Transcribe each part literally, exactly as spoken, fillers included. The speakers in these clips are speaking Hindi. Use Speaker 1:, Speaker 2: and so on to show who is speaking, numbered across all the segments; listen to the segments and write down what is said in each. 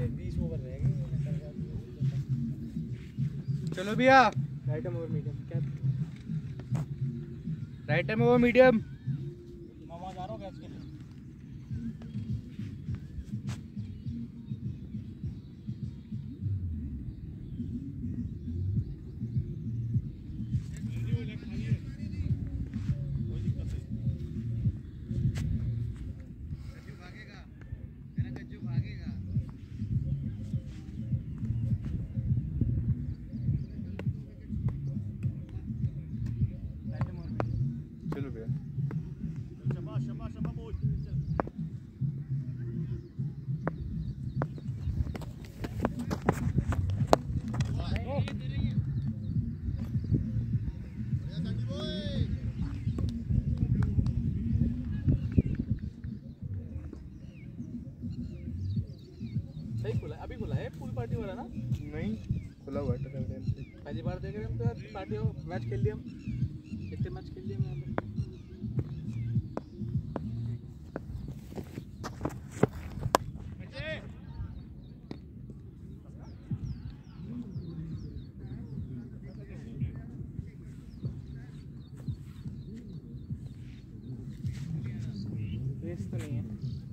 Speaker 1: बीस ओवर रह गए।
Speaker 2: चलो भैया
Speaker 1: राइट में ओवर मीडियम क्या
Speaker 2: राइट में वो मीडियम
Speaker 1: मामा जा रहा हूँ कैच के लिए।
Speaker 2: चलो भैया
Speaker 1: सही खुला अभी खुला है पूल पार्टी वाला ना।
Speaker 2: नहीं खुला हुआ है
Speaker 1: पहली बार देख रहे हैं हम तो यार पार्टी हो मैच खेल लिया हम कितने मैच खेल लिए हम रेस तो नहीं है।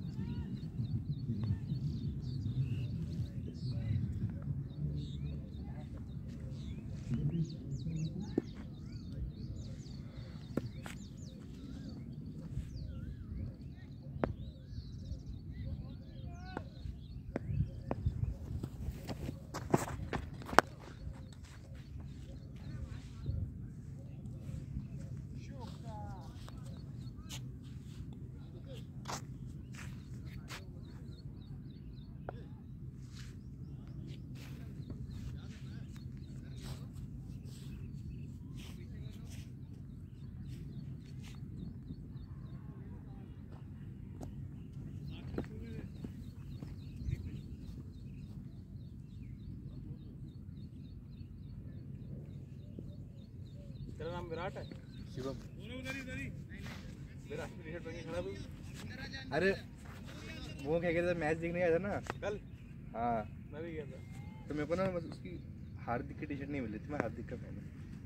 Speaker 1: तेरा नाम विराट है?
Speaker 2: शिवम
Speaker 1: विराट टी शर्ट पहन के खड़ा भाई।
Speaker 2: अरे वो क्या कहते मैच देखने गया था ना
Speaker 1: कल
Speaker 2: हाँ
Speaker 1: मैं भी गया था
Speaker 2: तो मेरे को ना बस उसकी हार्दिक की टी शर्ट नहीं मिली थी मैं हार्दिक का पहना।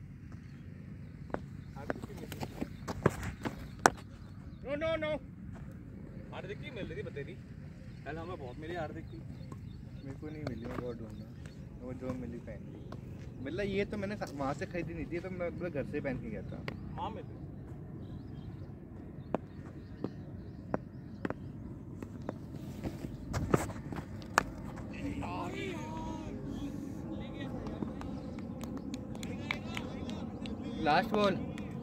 Speaker 1: हार्दिक की मिल नो नो नो हार्दिक की मिल रही थी बतेरी कल हमें बहुत मिली हार्दिक की।
Speaker 2: मेरे को नहीं मिली मैं बहुत ढूंढा वो जो मिली पहन ली। मतलब ये तो मैंने वहाँ से खरीदी नहीं थी तो मैं अपने घर से पहन के गया था।
Speaker 1: हाँ मैं तो
Speaker 2: last ball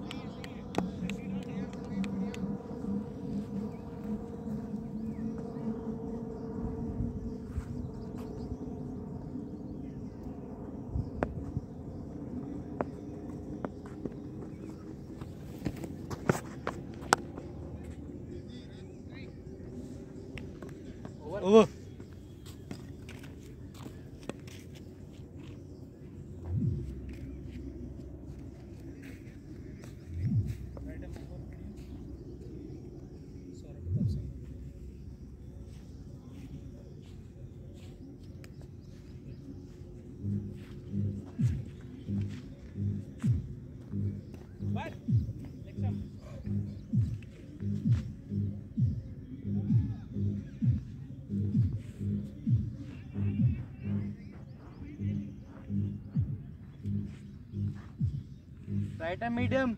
Speaker 2: over right and medium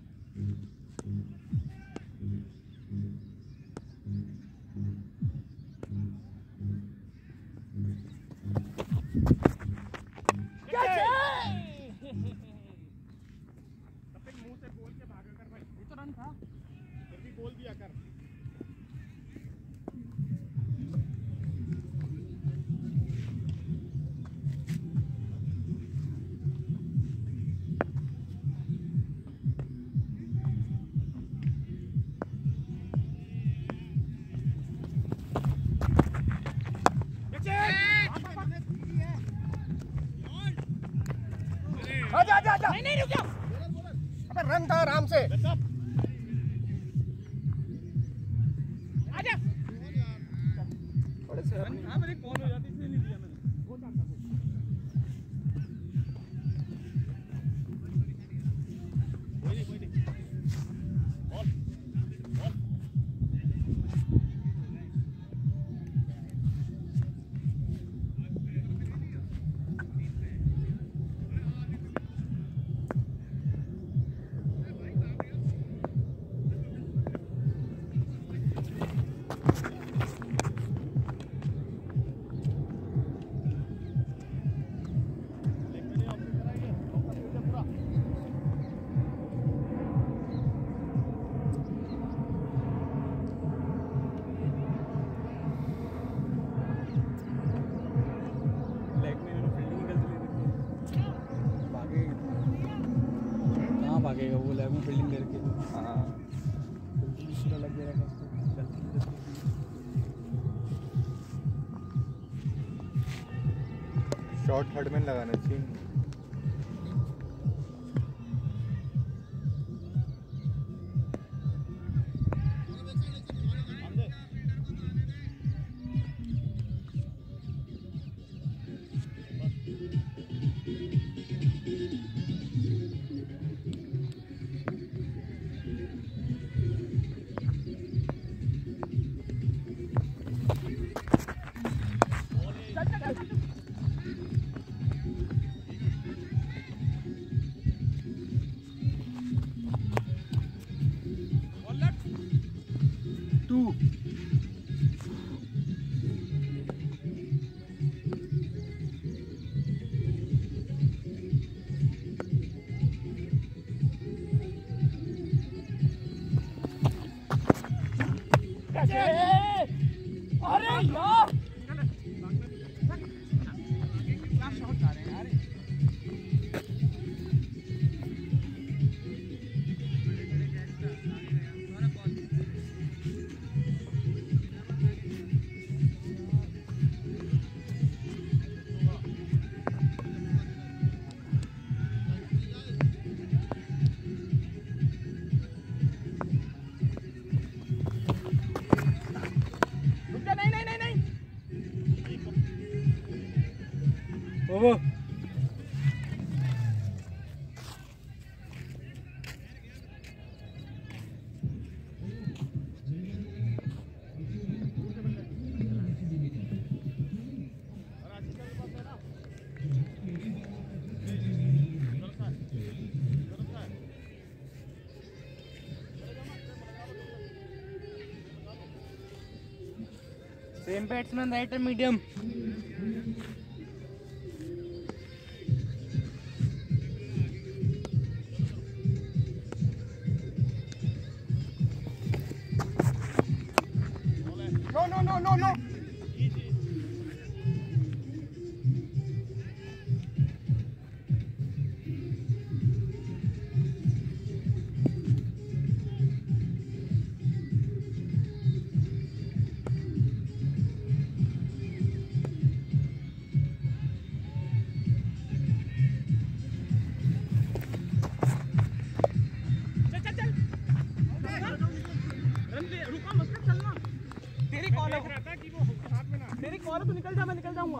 Speaker 1: मुंह से बोल के भागा कर भाई ये तो रन था फिर भी बोल दिया कर। आजा आजा आजा नहीं नहीं रुक जाओ अबे रन था आराम से आजा बड़े से हां मेरे कॉल हो जाती इसलिए नहीं दिया मैंने वो डालता हूं कोई नहीं कोई नहीं बॉल बॉल
Speaker 3: भागेगा वो लैब में फील्डिंग करके
Speaker 2: हाँ
Speaker 3: दूसरा लग जाएगा उसको
Speaker 2: शॉर्ट थर्ड में लगाना चाहिए
Speaker 3: टू
Speaker 1: अरे यार क्या शॉट आ रहे हैं यार नहीं नहीं नहीं नहीं
Speaker 3: ओहो
Speaker 2: same batsman right and medium
Speaker 1: no no no no no तेरी कॉल है तेरी कॉल है तो निकल जा मैं निकल जाऊंगा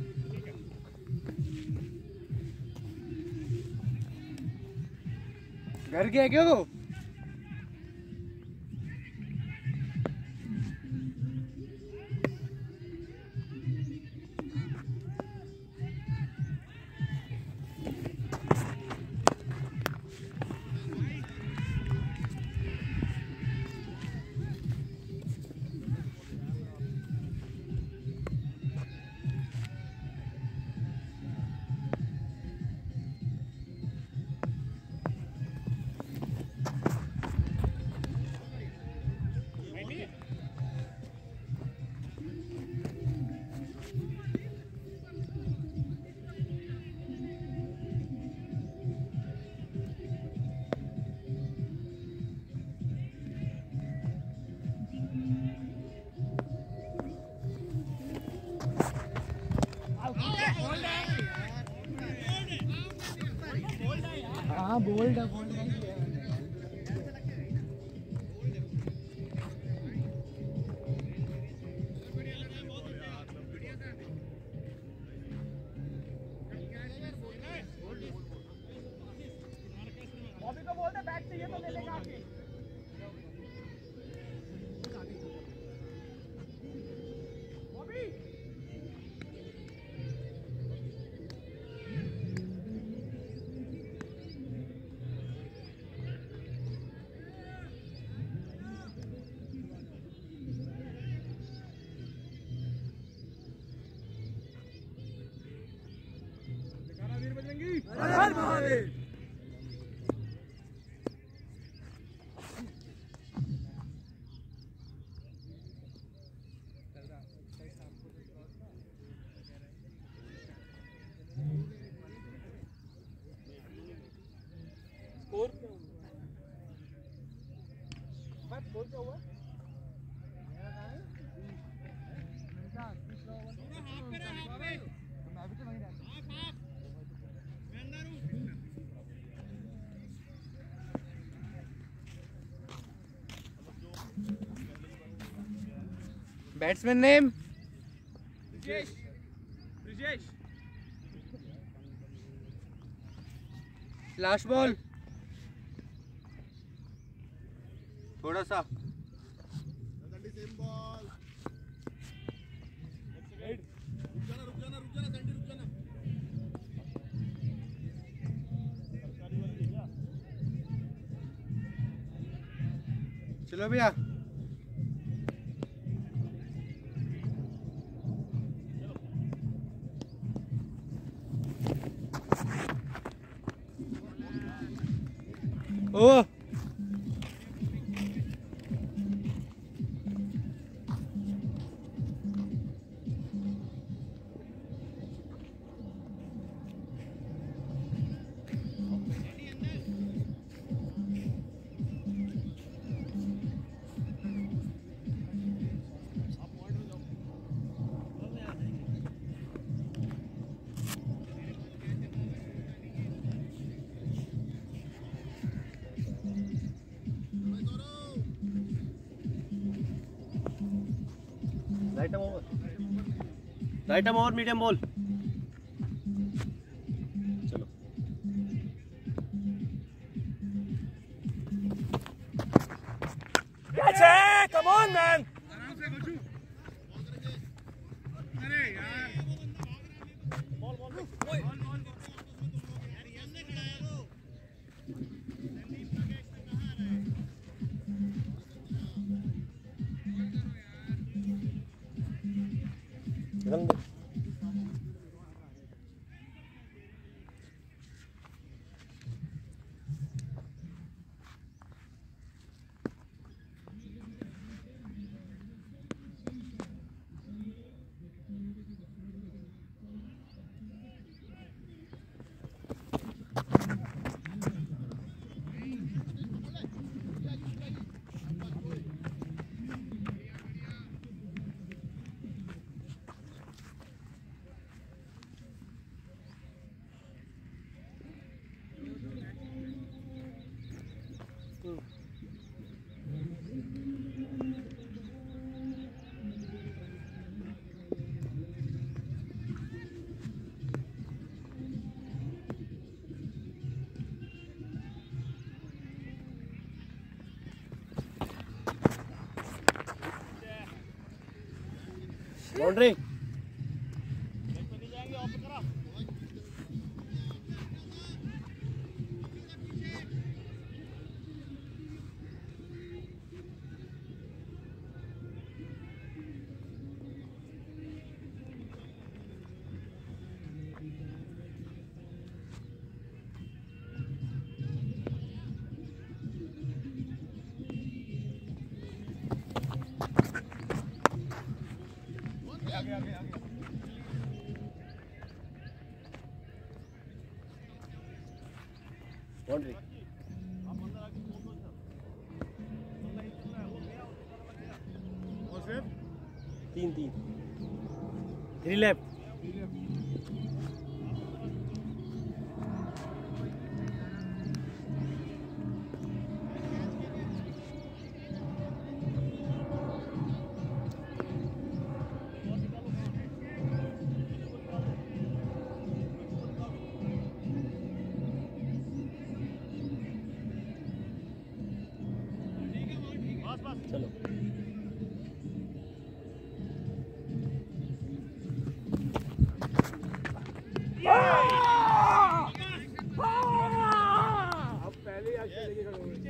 Speaker 2: घर गया क्या वो
Speaker 3: हाँ बोल्ड है बोल्ड नहीं किया मैंने
Speaker 1: हर महादेव। स्कोर क्या हुआ? स्कोर क्या हुआ?
Speaker 2: Batsman name
Speaker 1: Brijesh. Brijesh.
Speaker 2: Last ball थोड़ा सा चलो भैया ओ
Speaker 4: right arm over, right arm over, medium ball. चलो
Speaker 1: कैच है, कम ऑन मैन।
Speaker 2: अरे यार
Speaker 1: बॉल बॉल बॉल
Speaker 4: रन दे। बाउंड्री। बाउंड्री। तीन तीन थ्री लेफ्ट। चलो
Speaker 1: अब पहले ही आगे लेके खड़े हुए।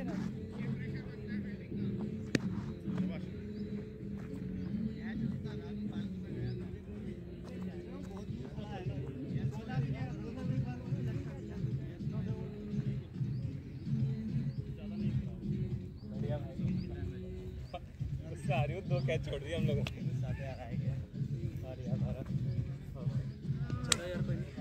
Speaker 1: कैच छोड़ दिया हम लोगों ने।
Speaker 4: साथ यार आएगा और यार हमारा
Speaker 1: चलो यार कोई नहीं।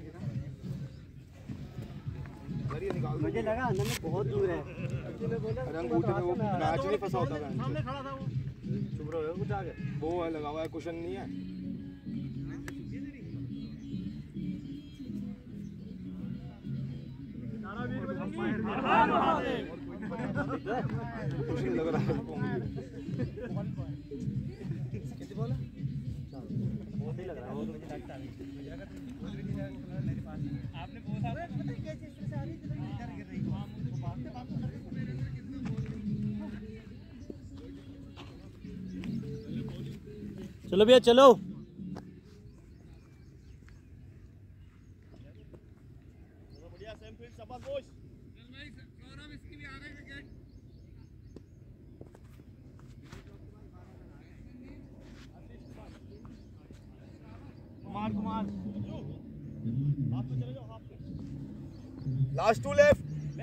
Speaker 3: मुझे लगा अंदर में बहुत दूर है।
Speaker 2: अरे अंगूठे में वो मैच नहीं फंसा होता है।
Speaker 4: सामने खड़ा था वो। चुप रहो कुछ आगे।
Speaker 2: वो है लगा हुआ है, कुशन नहीं है। कुशन लग रहा है।
Speaker 4: कितनी बोला? बहुत ही लग रहा है वो तो मुझे लगता नहीं। आपने बोला पता है क्या चीज से आ रही थी इधर गिर रही वो भागते भागते चलो भैया चलो। बढ़िया सेम फील्ड शाबाश। कुमार कुमार हाफ पे चले जाओ हाफ पे।
Speaker 2: Last two left.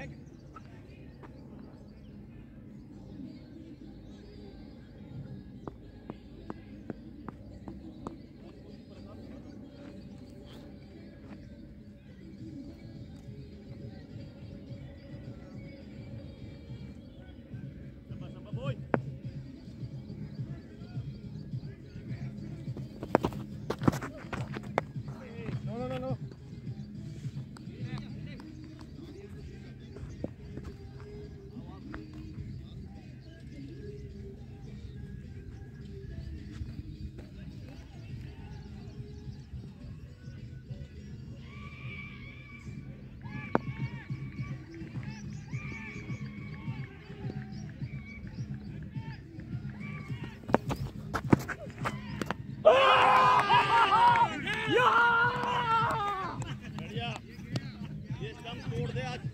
Speaker 4: तोड़ दे आज।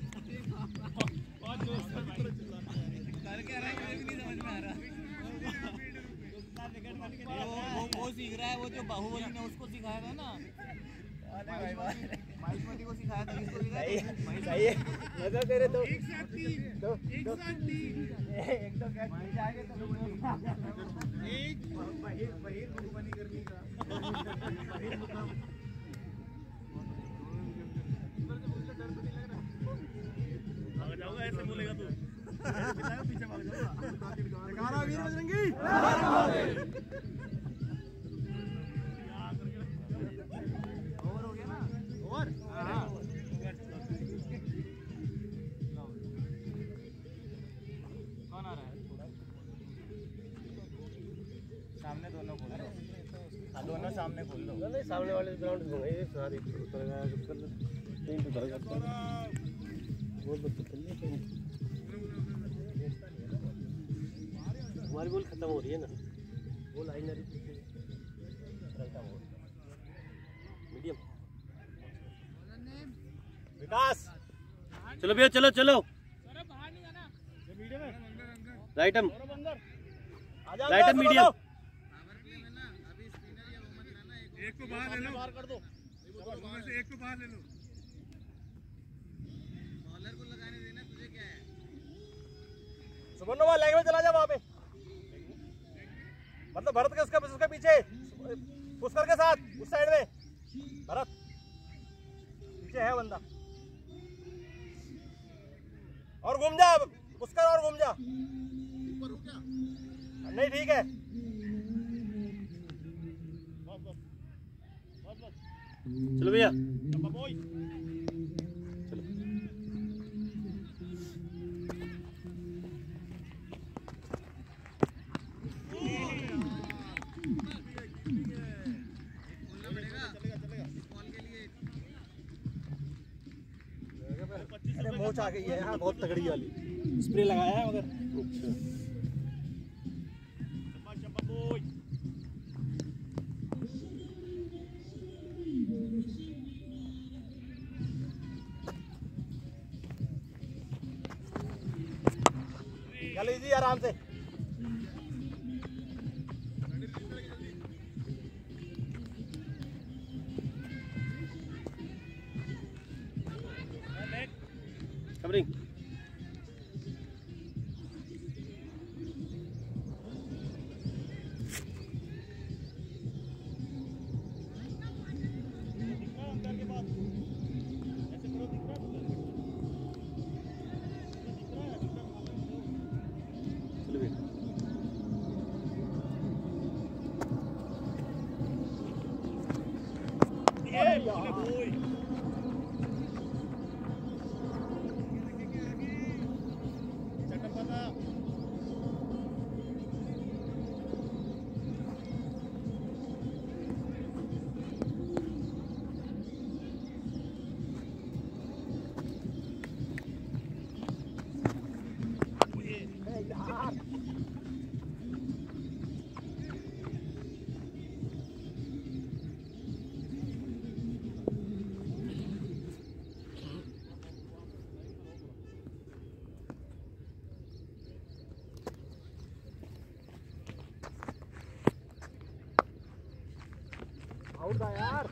Speaker 4: वो वो सीख रहा है वो जो बाहुबली ने उसको सिखाया था ना। माहिष्मती को सिखाया था किसको सिखाया? सही है मजा तेरे तो एक साथ तीन दो एक साथ तीन एक तो कैच मिल जाएगा तो एक बहिर बहिर मुखबनी करने का बहिर मुकाम। भाग जाऊंगा ऐसे बोलेगा तू। पीछे भाग जाऊंगा। वीर बजरंगी ओवर हो गया ना ओवर। कौन आ रहा है? सामने दोनों खोल दो। हाँ दोनों सामने खोल दो। नहीं सामने वाले ग्राउंड में ये सारी उतर गया कुछ कर लो तीन उतर गया बहुत बच्चे चल रहे हैं। हमारी बॉल खत्म हो रही है ना वो लाइन आ रही पीछे चलता वो मीडियम विकास चलो भैया चलो चलो राइट हम राइट हम मीडियम एक को बाहर ले लो बाहर कर दो से एक को बाहर ले लो बॉलर को लगाने देना तुझे क्या है सुमनोवा लाइन में चला जा वहां पे मतलब भरत के उसका उसके पीछे पुष्कर के साथ उस साइड में भरत पीछे है बंदा और घूम जा पुष्कर और घूम जा ऊपर रुक जा नहीं ठीक है चलो भैया अरे मोच आ गई है यहाँ बहुत तगड़ी वाली स्प्रे लगाया है मगर चलो जी आराम से कवरिंग
Speaker 3: आउट था यार।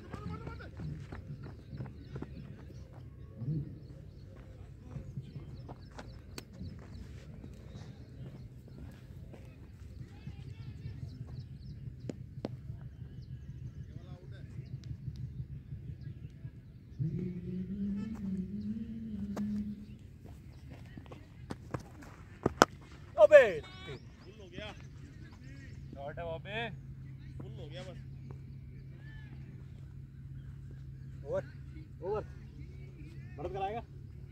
Speaker 1: अबे
Speaker 4: फुल हो गया,
Speaker 1: शॉट है वहाँ पे।
Speaker 4: फुल हो गया बस।
Speaker 3: ओवर ओवर बढ़त कराएगा।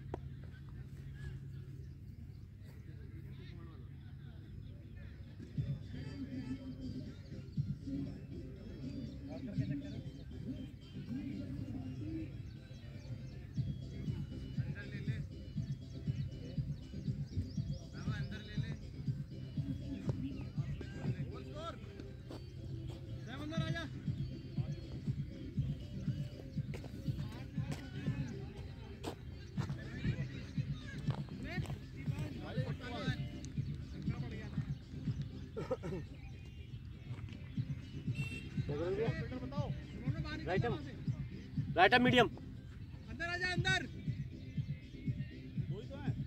Speaker 3: राइट है राइट है मीडियम।
Speaker 4: अंदर आजा, अंदर वही तो है।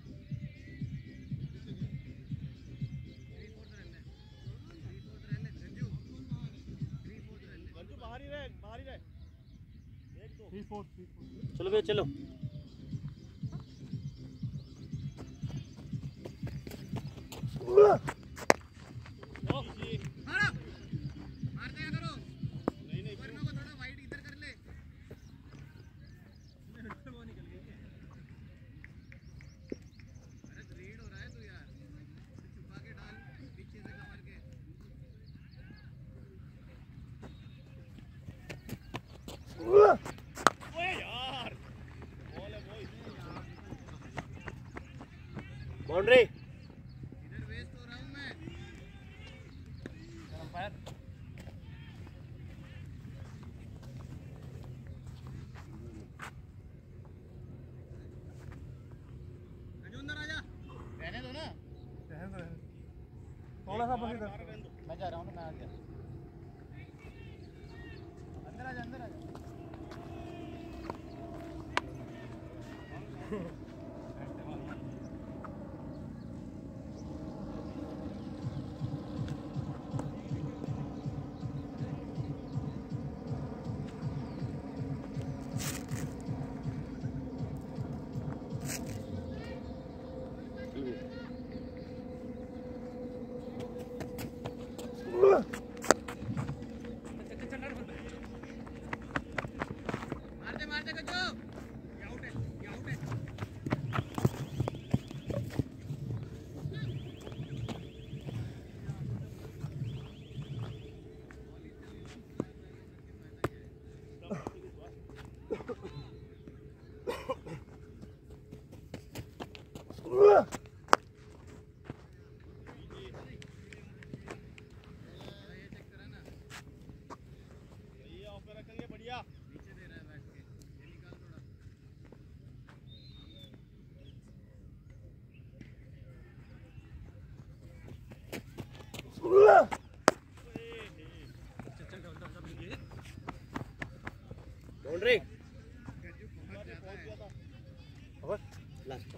Speaker 4: बाहर ही रहे, बाहर ही रहे। एक दो थ्री फोर थ्री फोर
Speaker 3: चलो भैया चलो। बाउंड्री
Speaker 4: इधर वेस्ट हो रहा हूं मैं।
Speaker 1: अंपायर
Speaker 4: अंदर आजा, रहने दो ना,
Speaker 2: रहने दो,
Speaker 4: थोड़ा सा बस इधर। मैं जा रहा हूं ना, मैं आ गया। अंदर आजा, अंदर आजा। मारते मारते कच्चो, ये आउट है, ये आउट है। बढ़िया नीचे दे रहा है बैठ के, ये निकाल थोड़ा।
Speaker 3: Boundary over last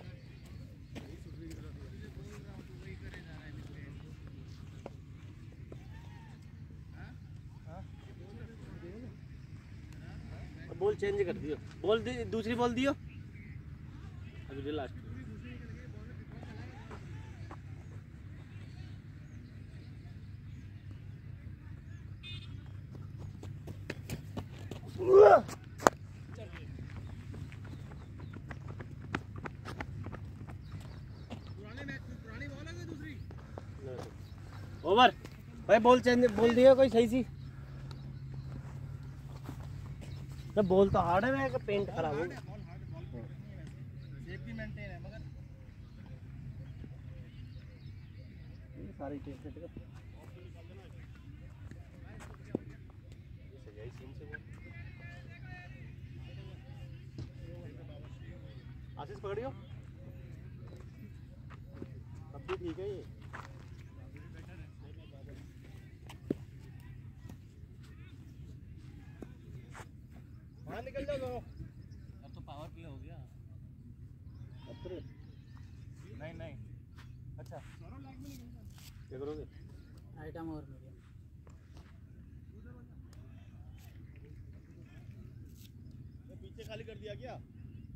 Speaker 3: ball change कर दियो, बॉल दूसरी बॉल दियो अभी लास्ट। ओवर भाई बॉल चेंज बोल दिया कोई सही सी तो बॉल तो हार्ड है मैं कि पेंट खराब हो
Speaker 4: सेफ्टी मेंटेन है मगर
Speaker 3: ये सारी चीज से देखो
Speaker 1: आशीष पकड़ियो
Speaker 3: अब भी ठीक है ये
Speaker 4: हाँ निकल जाओ
Speaker 1: अब तो पावर प्ले हो गया
Speaker 3: अब तो
Speaker 1: नहीं नहीं अच्छा
Speaker 3: क्या करोगे
Speaker 5: आइटम और मीडियम
Speaker 4: पीछे खाली कर दिया क्या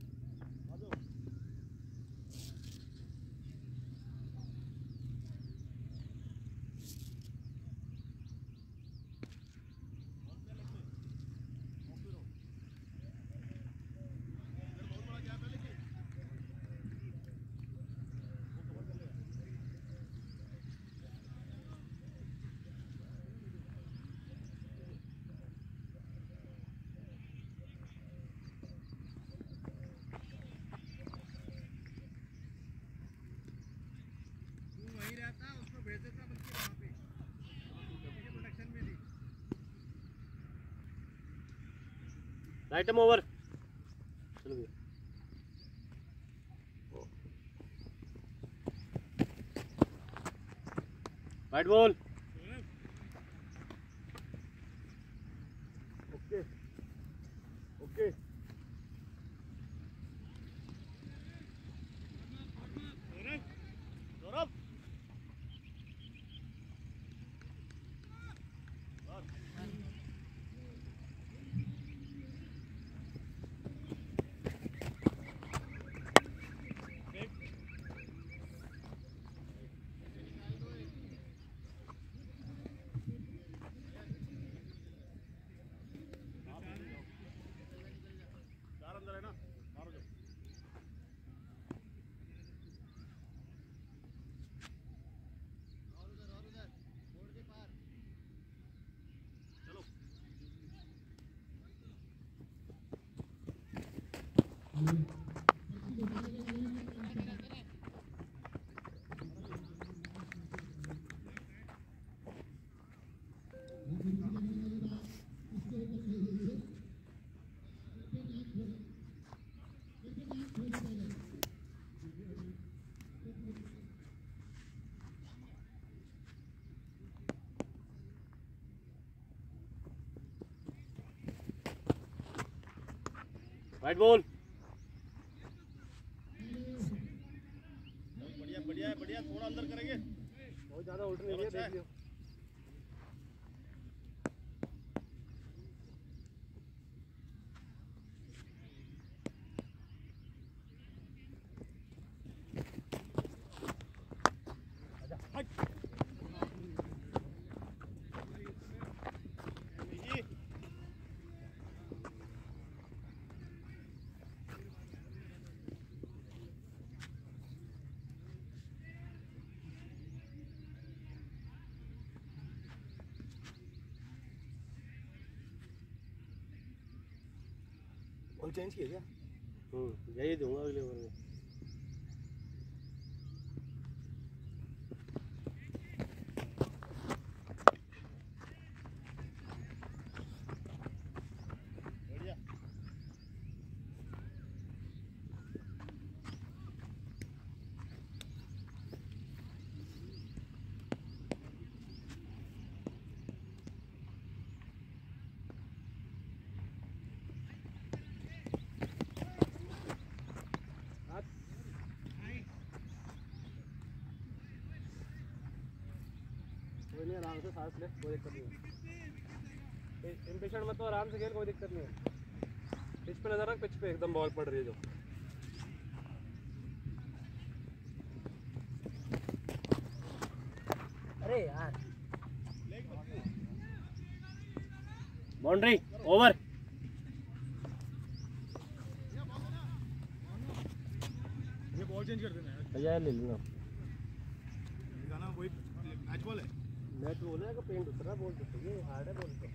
Speaker 4: वही रहता उसको भेज देता बल्कि वहाँ पे प्रोडक्शन में थी
Speaker 3: राइट एम ओवर चलो भैया white ball
Speaker 4: okay okay
Speaker 3: white ball
Speaker 4: बढ़िया बढ़िया बढ़िया थोड़ा अंदर करेंगे
Speaker 3: बहुत ज्यादा उल्ट नहीं है देख लियो
Speaker 4: बॉल चेंज किया क्या
Speaker 3: हम्म यही दूंगा अगले ओवर में
Speaker 4: बढ़िया
Speaker 3: कोई नहीं आराम से सांस ले कोई दिक्कत नहीं है इम्पेशेंट मत तो आराम से खेल कोई दिक्कत नहीं है पिच पे नजर रख पिच पे एकदम बॉल पड़ रही है जो
Speaker 5: अरे यार
Speaker 3: बाउंड्री ओवर
Speaker 4: ये बॉल चेंज कर देना है
Speaker 3: भैया ले लूँगा
Speaker 4: गाना वही मैच बॉल है
Speaker 3: नेट बोल है कि पेंट दूसरा बोल सकते ये हार्ड है बोल तो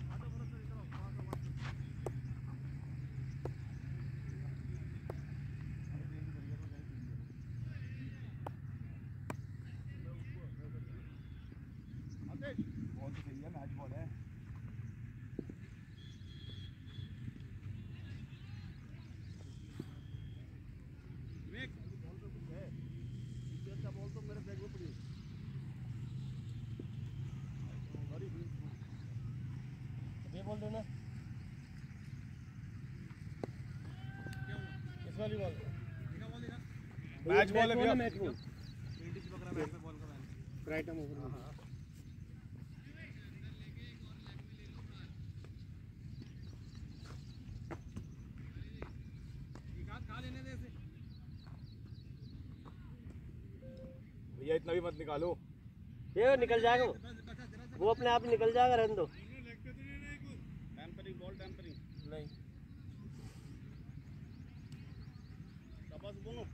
Speaker 2: बहुत सही है, मैच बॉल है।
Speaker 3: ये बोल दो ना इस वाली बॉल
Speaker 2: मैच बॉल है भैया।
Speaker 3: मैच बॉल
Speaker 2: राइट हम ओवर भैया, इतना भी मत निकालो।
Speaker 3: ये निकल जाएगा वो वो अपने आप ही निकल जाएगा, रहने दो।
Speaker 2: टेम्परिंग बॉल, टेम्परिंग
Speaker 3: नहीं
Speaker 2: शाबाश बोलो।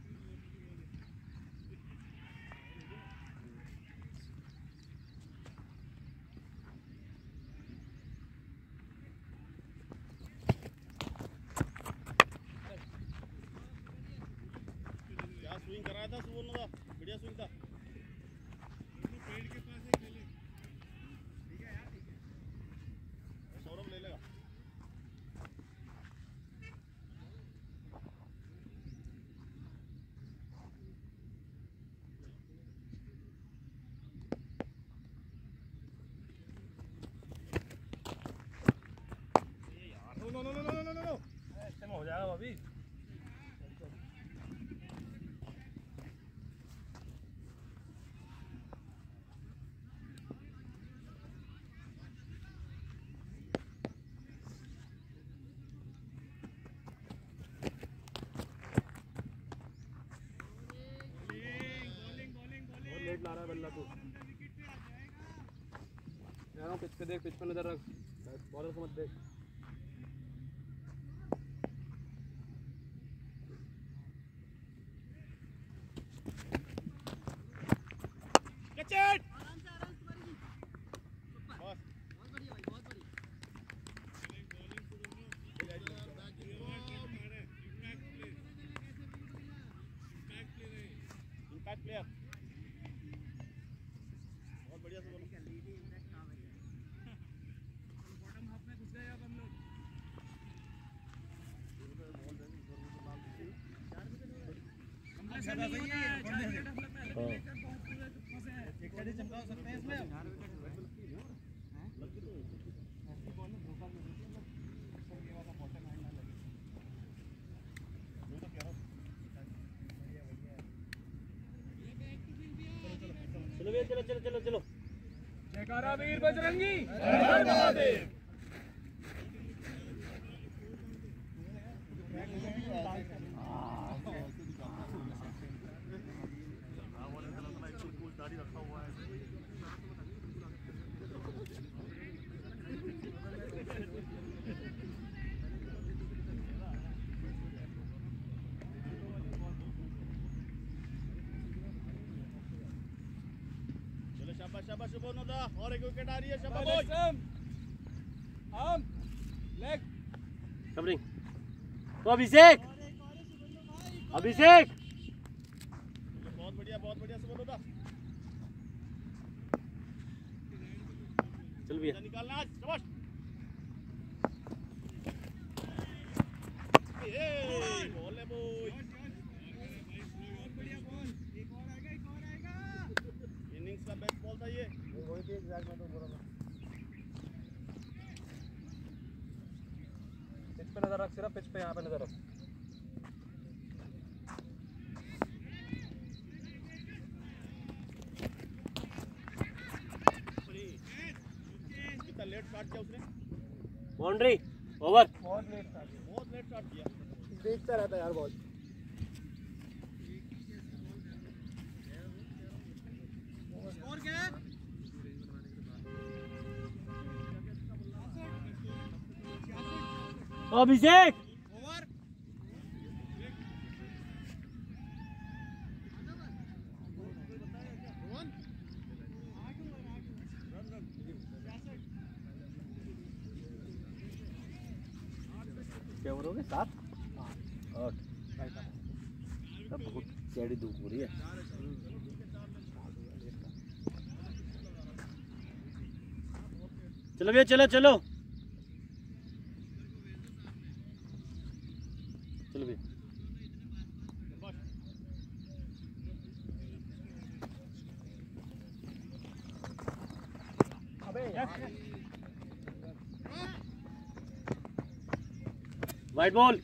Speaker 2: क्या स्विंग कराया था सुवर्ण का, बढ़िया स्विंग था। सौरभ ले लेगा। No no no no no no no
Speaker 3: ऐसे में हो जाएगा अभी। लेट ला रहा है बल्ला तू। यार पिच पे देख, पिच पे नजर रख, बॉलर को मत देख।
Speaker 2: Catch it. इम्पैक्ट प्लेयर बहुत बढ़िया से बोलो।
Speaker 3: चलो भैया, चलो चलो चलो चलो।
Speaker 1: जयकारा वीर बजरंगी।
Speaker 2: चलो शाबाश शाबाश शुभम दा, और एक विकेट आ रही है। शाबाश बॉय।
Speaker 1: हम लेग
Speaker 3: कवरिंग तो अभिषेक अभिषेक
Speaker 2: बहुत बढ़िया बहुत बढ़िया शुभम दा।
Speaker 3: चल भैया।
Speaker 2: निकालना आज, शाबाश। ए बॉल है बॉय। इनिंग्स का बेस्ट बॉल था ये।
Speaker 3: वही थी एग्जैक्ट, मैं तो बोल रहा था। पिच पे नजर रख, सिर्फ पिच पे, यहाँ पे नजर रख।
Speaker 2: कितना लेट स्टार्ट किया उसने,
Speaker 3: बाउंड्री ओवर।
Speaker 2: बहुत लेट स्टार्ट किया, बहुत लेट स्टार्ट किया।
Speaker 3: देखता रहता यार बॉल।
Speaker 2: स्कोर क्या है?
Speaker 3: अभिषेक
Speaker 2: ओवर।
Speaker 4: क्या ओवर हो गए? सात आठ। तब बहुत चैड़ी धूप हो रही है। चलो भैया चलो चलो चलो भैया। White ball.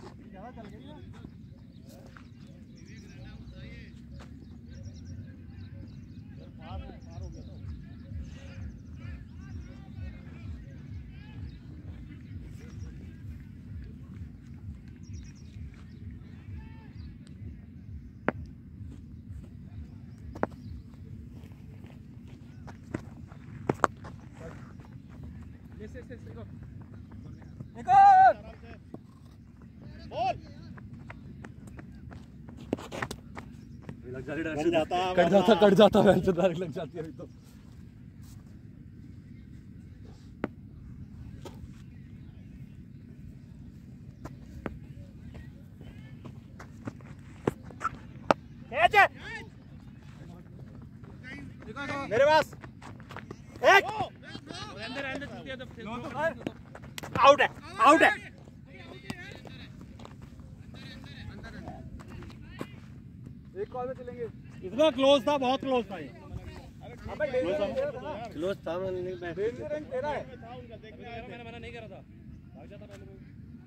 Speaker 4: लग जाता कट जाता कट जाता वैन से डायरेक्ट लग जाती है अभी तो। मेरे पास एक आउट है आउट है।
Speaker 3: एक कॉल में चलेंगे।
Speaker 4: इतना क्लोज था, बहुत क्लोज था ये।
Speaker 3: अबे
Speaker 4: क्लोज था मैंने नहीं बैठ
Speaker 3: रंग तेरा है।
Speaker 1: मैंने मना नहीं करा था, भाग जाता पहले में।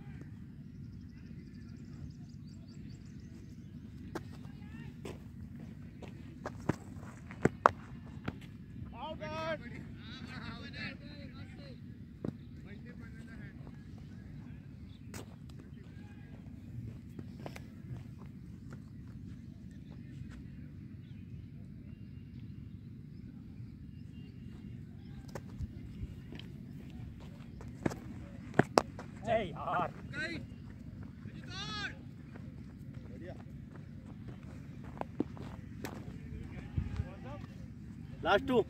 Speaker 4: यार लास्ट टू।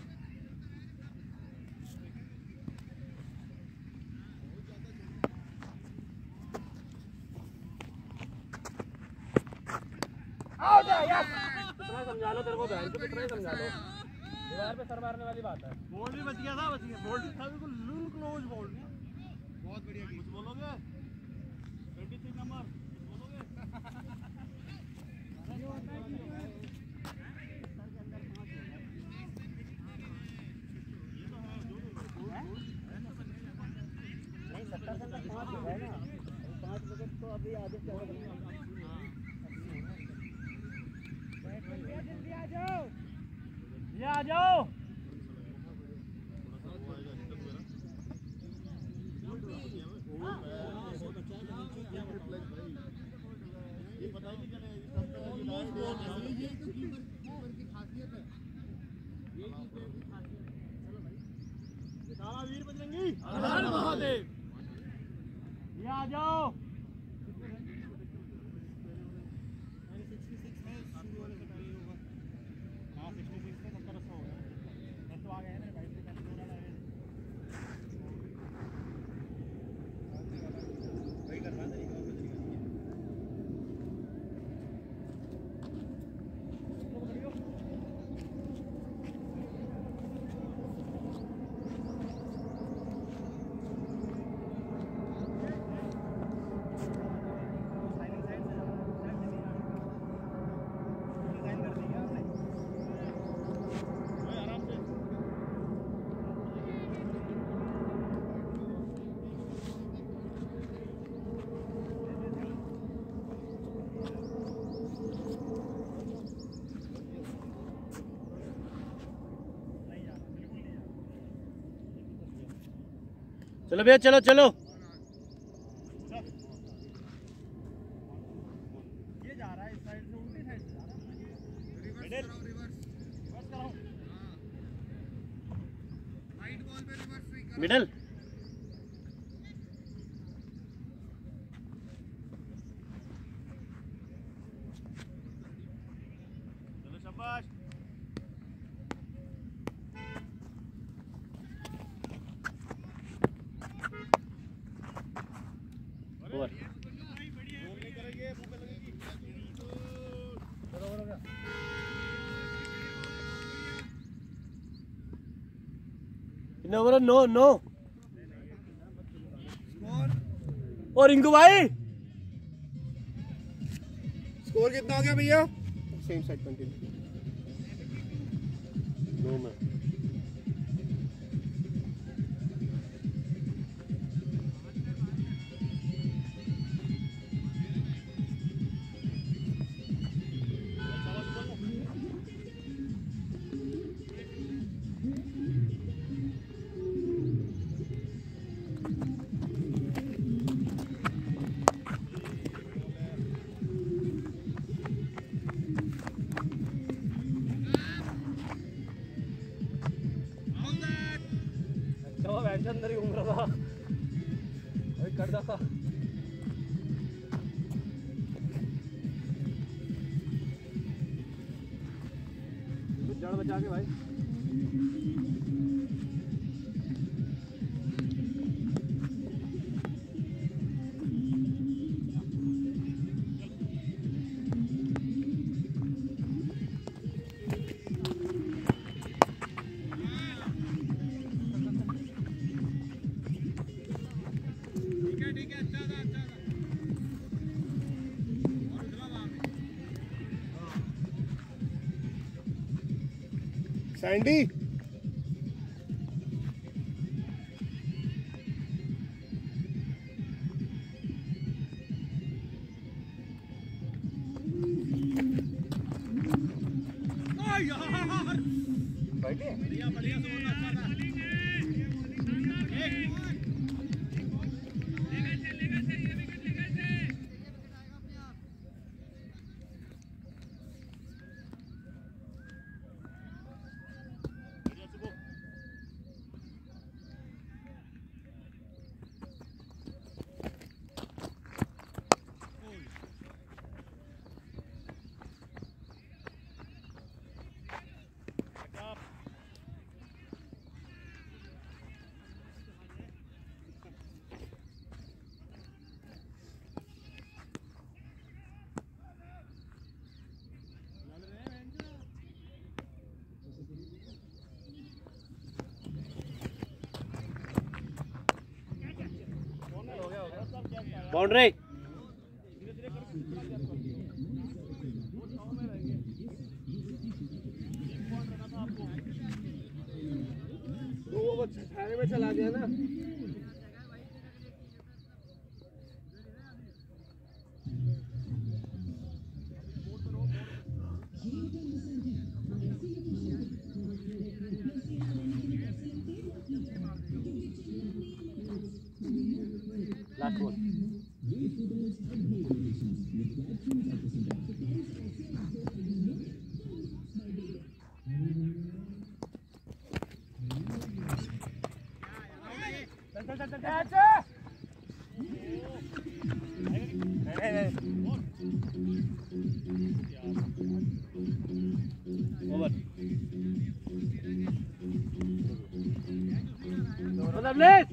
Speaker 3: कितना समझा लो तेरे को, बहन को कितना ही समझा लो। दीवार पे सर मारने वाली बात है।
Speaker 4: बॉल भी बच गया था, बच गया। बॉल था बिल्कुल क्लोज बॉल। बहुत बढ़िया। कुछ बोलोगे? तेईस नंबर कुछ बोलोगे? नहीं सत्तर के अंदर पाँच हो गए ना, पाँच विकेट तो अभी आधे से ज़्यादा। जल्दी आ जाओ, ये आ जाओ। वीर बजरंगी हर महादेव, ये आ जाओ। चलो भैया चलो चलो। ये जा रहा है इस साइड से, उल्टी साइड से जा रहा है। रिवर्स कराओ, रिवर्स कराओ। वाइट बॉल पे रिवर्स स्विंग करो। मिडल चलो शाबाश।
Speaker 3: Over no over no no और रिंकू भाई
Speaker 2: स्कोर कितना हो गया भैया?
Speaker 3: Same side continue no man अंदर ही घूम रहा था अभी करता था जड़ बचा के भाई
Speaker 2: सैंडी
Speaker 4: बढ़िया बढ़िया
Speaker 3: बाउंड्री तो वो छाने में चला गया ना last ball over loveless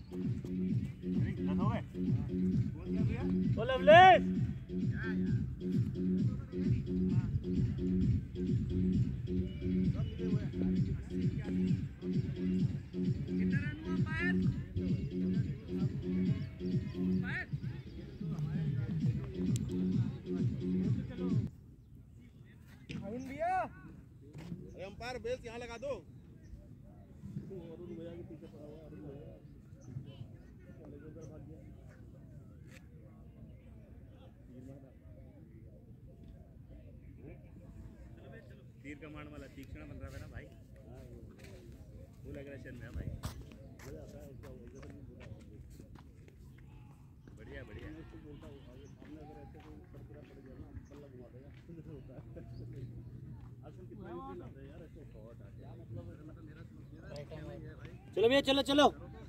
Speaker 3: oh loveless
Speaker 2: umpire belt यहाँ लगा दो।
Speaker 4: तीर कमांड वाला तीक्ष्ण बन रहा था ना भाई, फुल एग्रेशन में भाई। बढ़िया बढ़िया
Speaker 3: चलो भैया चलो चलो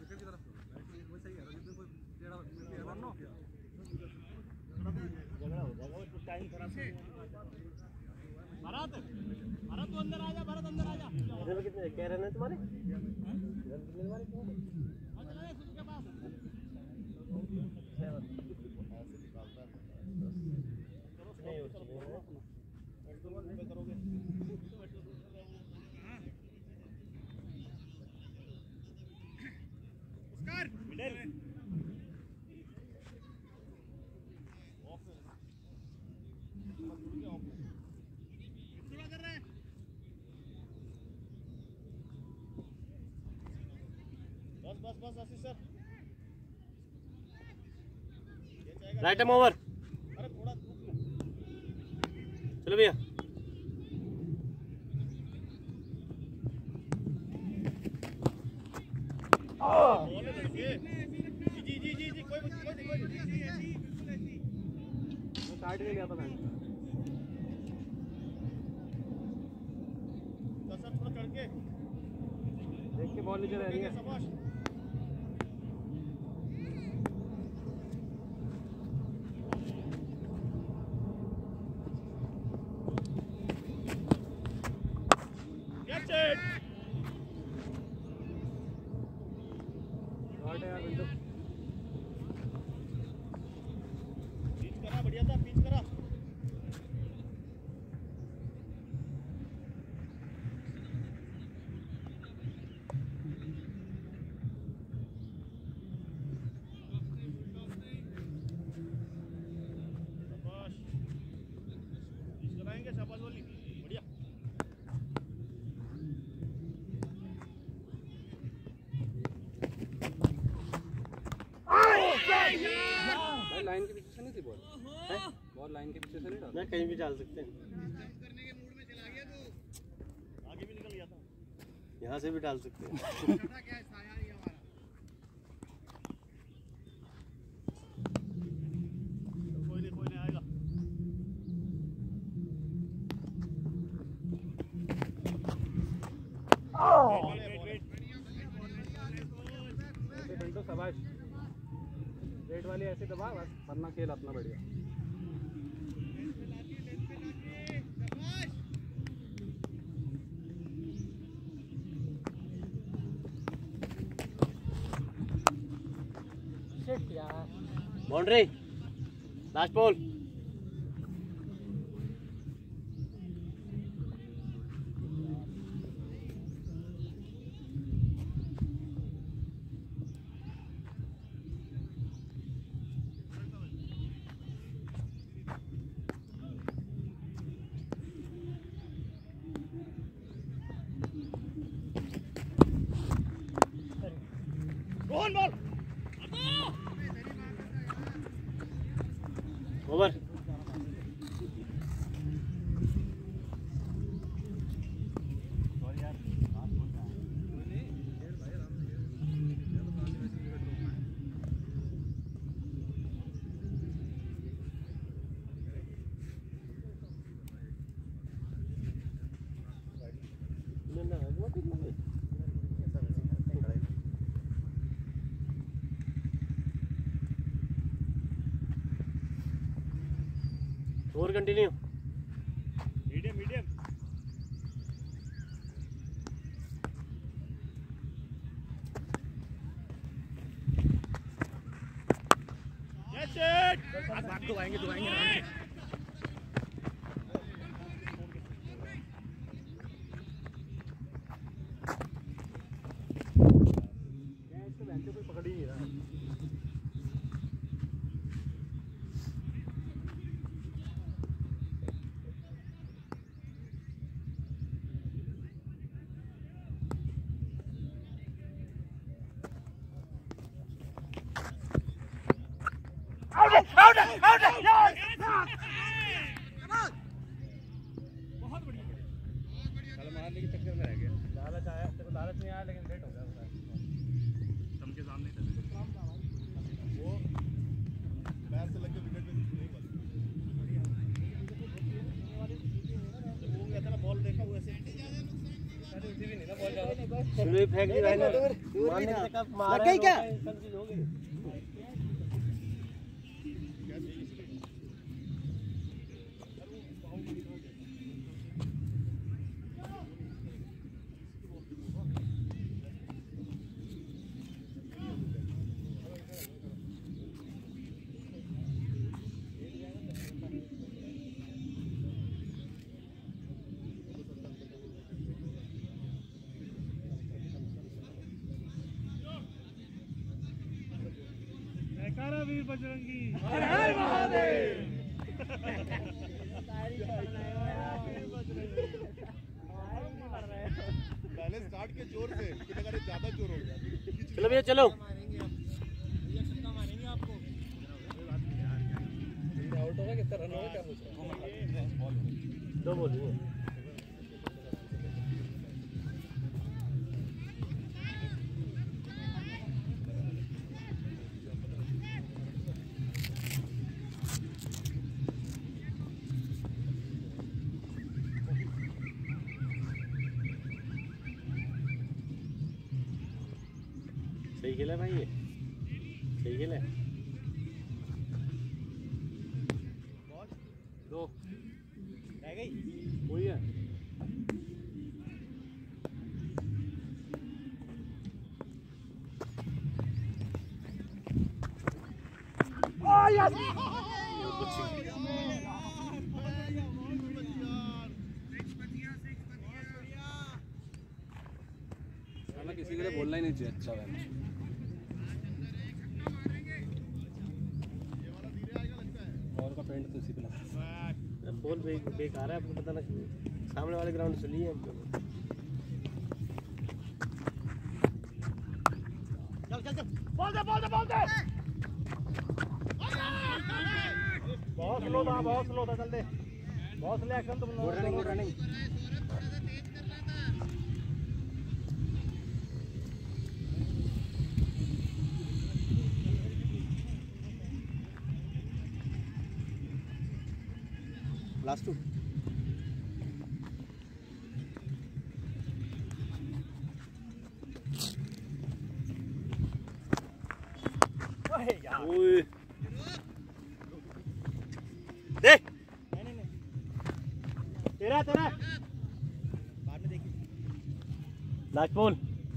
Speaker 4: भारत भारत तो अंदर आ जा, भारत अंदर आ जा।
Speaker 3: इधर कितने कह रहे हैं तुम्हारे इधर कितने तुम्हारे राइट एम ओवर। चलो भैया।
Speaker 4: जी जी जी जी कोई कोई कोई
Speaker 3: काट के लिया था मैंने।
Speaker 4: सर थोड़ा चढ़ के
Speaker 3: देख के बॉल नीचे रह रही है।
Speaker 4: शाबाश। Catch it.
Speaker 3: शॉट है यार बिल्कुल।
Speaker 4: पिच करा, बढ़िया था, पिच करा। शाबाश। पिच कराएंगे, शाबाश वाली, बढ़िया।
Speaker 3: भाई लाइन के पीछे से नहीं थी बॉल। बॉल लाइन के पीछे से नहीं डाल। कहीं भी डाल सकते हैं।
Speaker 4: आगे भी निकल गया था।
Speaker 3: यहाँ से भी डाल सकते हैं।
Speaker 4: कोई नहीं कोई नहीं आएगा।
Speaker 3: घंटों शाबाश। रेड वाली ऐसे दबा बस, वरना खेल अपना बढ़िया।
Speaker 5: शिट यार।
Speaker 3: Boundary, last ball.
Speaker 4: Rohan ball.
Speaker 3: Over. और continue.
Speaker 4: Medium medium. Catch it.
Speaker 1: बात तो आएंगे तो आएंगे।
Speaker 3: पकड़ी नहीं रहा।
Speaker 4: बहुत बढ़िया।
Speaker 2: साला मारने के चक्कर में रह गया।
Speaker 3: लालच आया, तेरे को लालच नहीं आया लेकिन लेट हो गया थोड़ा।
Speaker 4: तुम के सामने था वो पैर से लग के विकेट पे नहीं बॉल। वो गया था ना, बॉल देखा वो ऐसे अरे उसी भी नहीं ना बॉल ज्यादा।
Speaker 3: सुनी फेंक दी भाई ने। मारने के चक्कर मार गई क्या? कंफ्यूज हो गई।
Speaker 4: जयकारा वीर बजरंगी।
Speaker 5: हर हर महादेव।
Speaker 2: पहले स्टार्ट के जोर से फिर अगर ज्यादा जोर हो गया
Speaker 3: चलो भैया चलो आउट होगा कितना रन होगा क्या पूछ रहा है दो बॉल हुए सही खेला भाई ये सही खेला दो
Speaker 4: रह गई
Speaker 3: वही है हमें किसी के लिए बोलना ही नहीं चाहिए अच्छा है और का पेंट तो इसी पे लगा बोल बे, बेकार है आपको पता ना सामने वाले ग्राउंड से लिए हम
Speaker 4: चल चल चल बोल दे बोल दे बोल दे बहुत स्लो था बहुत स्लो था चल दे बहुत स्लो एक्शन तुम लोग
Speaker 3: रनिंग रनिंग लास्ट टू
Speaker 4: ओए यार
Speaker 3: ओए देख
Speaker 4: नहीं नहीं नहीं तेरा तेरा बाद में देखी
Speaker 3: last ball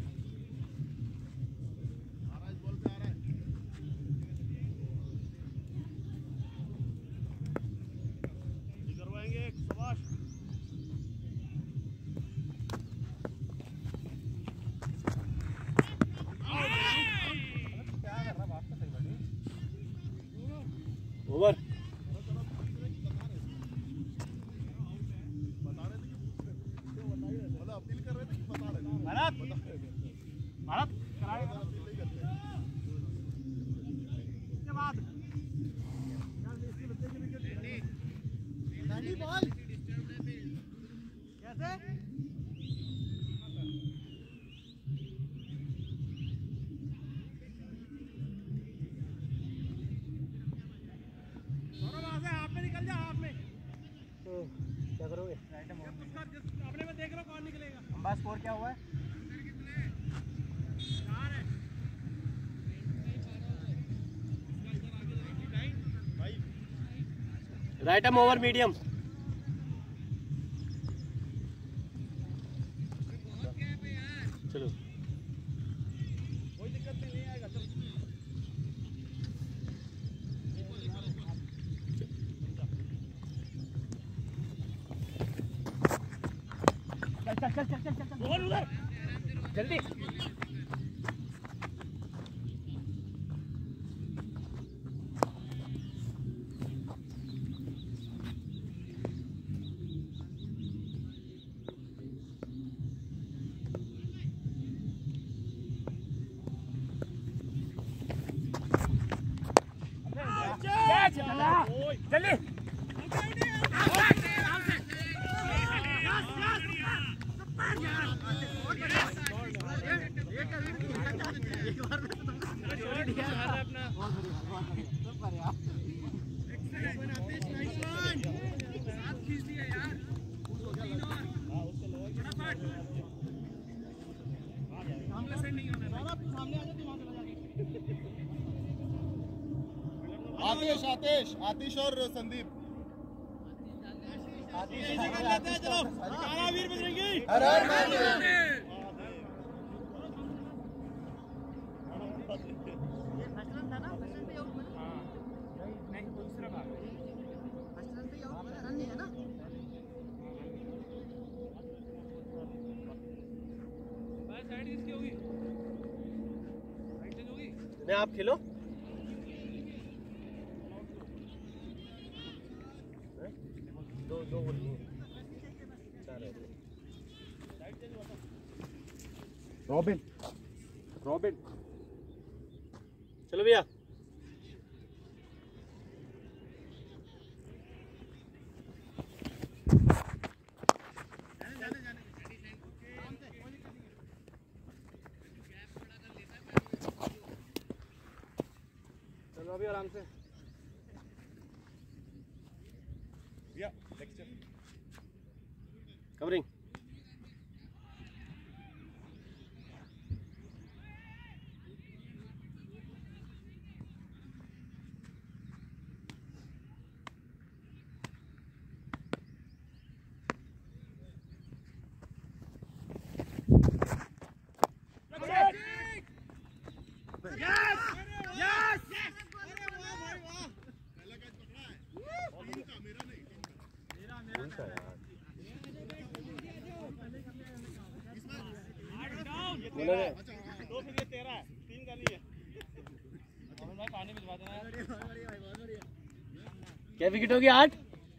Speaker 3: over
Speaker 4: Bharat Bharat कराए के बाद दानी बॉल कैसे निकल जा आप में
Speaker 3: तो क्या करोगे
Speaker 4: अपने में देख लो कौन निकलेगा हमारा स्कोर क्या हुआ है
Speaker 3: राइट एम ओवर मीडियम चलो
Speaker 4: कोई दिक्कत नहीं आएगा चल चल चल चल चल चल बोल उधर जल्दी जल्दी
Speaker 2: आतिश आतिश आतिश और संदीप
Speaker 4: चलो वीर बजरंगी
Speaker 2: हर हर महादेव
Speaker 3: आप खेलो दो दो गोल नहीं चार है
Speaker 2: रॉबिन
Speaker 3: रॉबिन चलो भैया चलो अभी आराम से
Speaker 1: या टेक्सचर
Speaker 3: कवरिंग
Speaker 1: तो फिर ये तेरा है तीन का नहीं है और मैं पानी भिजवा देना
Speaker 3: क्या विकेट होगी आठ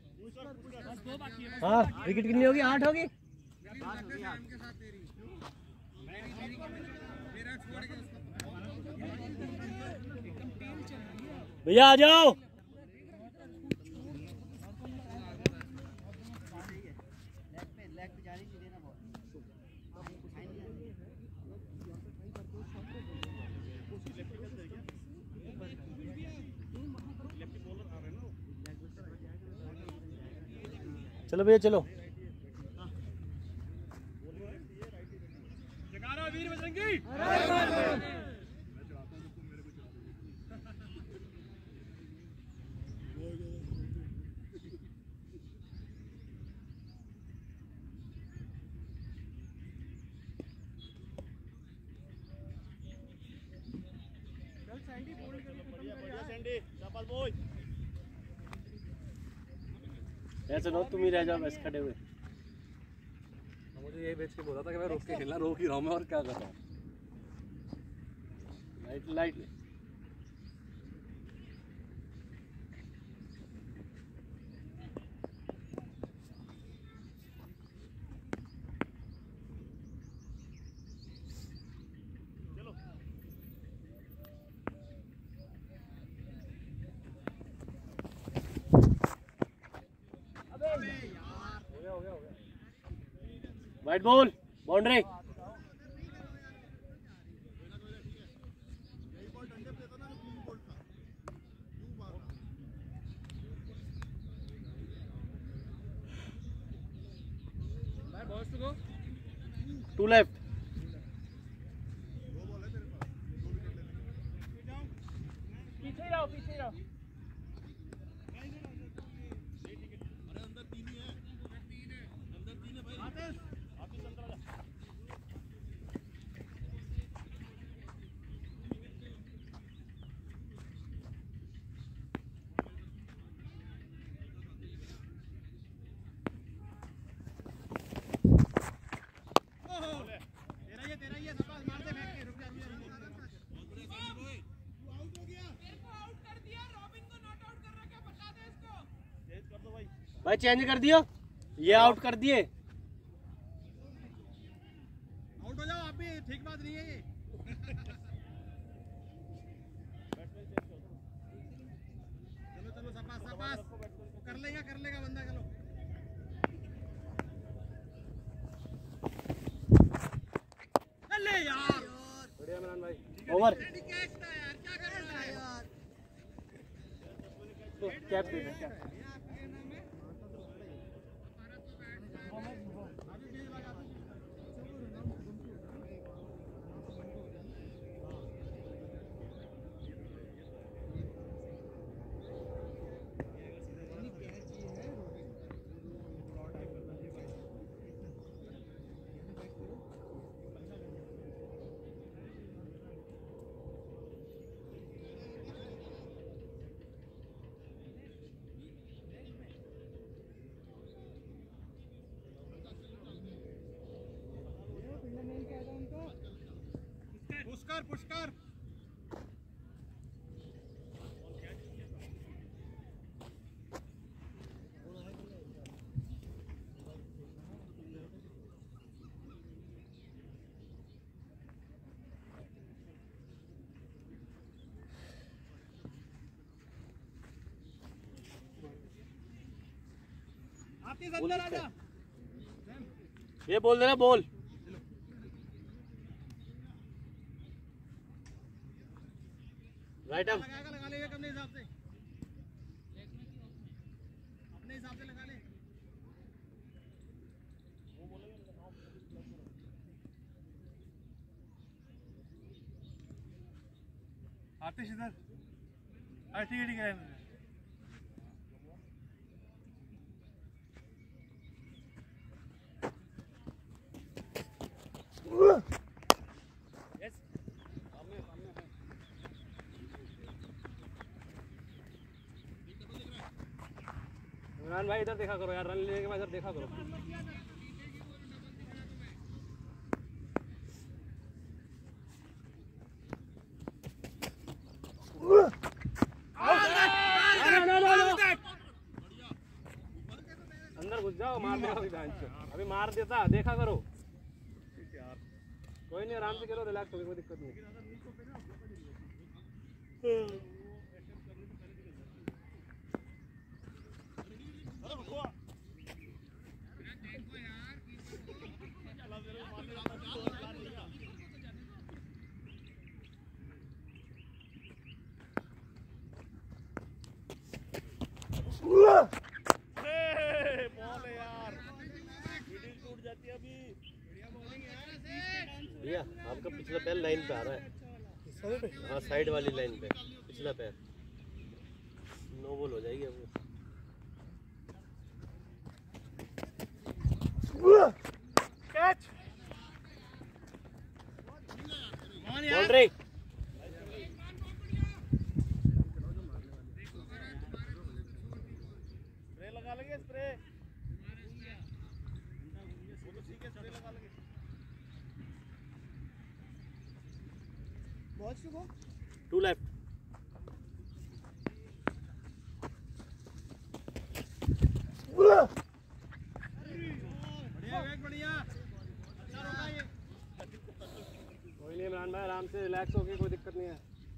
Speaker 3: हाँ विकेट कितनी होगी आठ होगी भैया आ जाओ चलो भैया चलो
Speaker 1: जगारो वीर बजरंगी
Speaker 3: ऐसे नो तुम ही रह जाओ बस खड़े हुए
Speaker 1: मुझे यही बेच के बोला था कि मैं रोक के खेलना रोक ही रहा हूँ मैं और क्या कर रहा हूँ
Speaker 3: light light white ball boundary to left
Speaker 4: पीछे जाओ पीछे जाओ
Speaker 3: भाई चेंज कर दियो ये आउट कर दिए
Speaker 1: आउट हो जाओ आप भी ठीक बात नहीं है ये चलो चलो सपास सपास कर लेगा कर लेगा बंदा चलो अरे यार
Speaker 3: बढ़िया इमरान भाई ओवर
Speaker 1: कैच था यार क्या कर रहा है यार
Speaker 3: कैप दे दे कैप ये बोल देना बोल। राइट आर्म
Speaker 4: लगा ले अपने हिसाब से, अपने हिसाब से लगा ले। आतिश इधर, अरे ठीक है ठीक है।
Speaker 3: इमरान भाई इधर देखा करो यार, रन लेने के बाद इधर देखा करो। अंदर घुस जाओ, मार देगा अभी, मार देता, देखा करो। कोई नहीं, आराम से खेलो, रिलैक्स हो, कोई दिक्कत नहीं। भैया आपका पिछला पैर लाइन पे आ रहा है, हाँ साइड वाली लाइन पे पिछला पैर, नो बॉल हो जाएगी अब।
Speaker 4: Catch
Speaker 3: boundary.
Speaker 4: स्प्रे लगा लेंगे, स्प्रे
Speaker 3: टू लेफ्ट।
Speaker 4: बढ़िया बढ़िया, अच्छा रोका ये।
Speaker 3: कोई नहीं इमरान भाई, आराम से रिलैक्स होके, कोई दिक्कत नहीं है।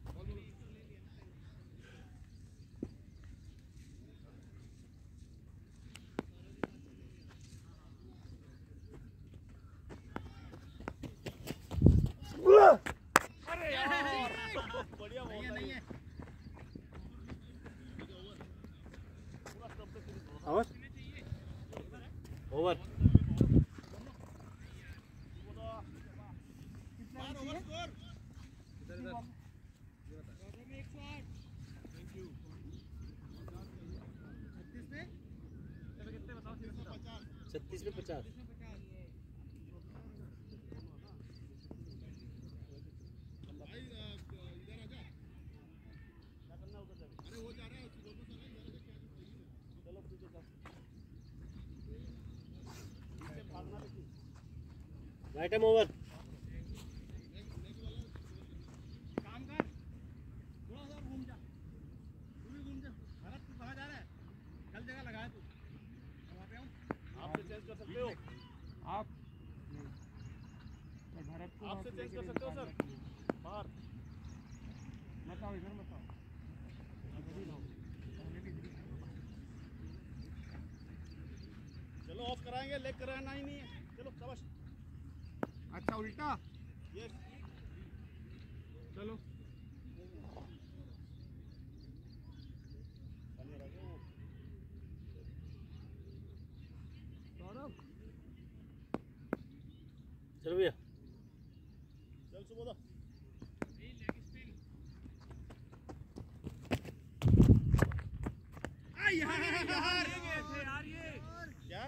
Speaker 4: अरे यार बढ़िया बॉल नहीं है।
Speaker 3: ओवर ओवर छत्तीस में पचास। Right arm over.
Speaker 4: काम कर, थोड़ा सा घूम जा, तू भी घूम जा। भरत तू कहाँ जा रहा है? कल जगह लगाया तू, वहाँ पे हूँ।
Speaker 3: आप चेंज कर सकते हो,
Speaker 4: आप भरत को
Speaker 3: आपसे चेंज कर सकते हो सर, बाहर
Speaker 4: मत आओ, इधर मत आओ।
Speaker 3: चलो ऑफ कराएंगे, लेग कराना ही नहीं है। चलो शाबाश।
Speaker 4: अच्छा उल्टा,
Speaker 3: ये
Speaker 4: चलो
Speaker 3: चलो भैया, चल सुबोधा।
Speaker 4: यार
Speaker 3: क्या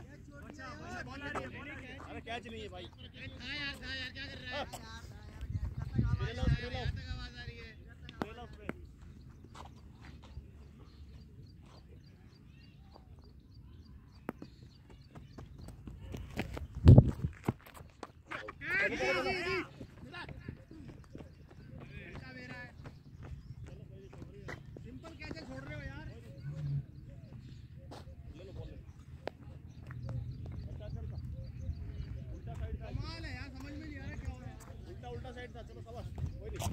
Speaker 3: अरे कैच नहीं है भाई।
Speaker 4: सिंपल कैसे छोड़ रहे हो यार? कमाल है यार, समझ में नहीं आ रहा क्या हो रहा है।
Speaker 3: उल्टा उल्टा साइड था, चलो शाबाश, कोई नहीं।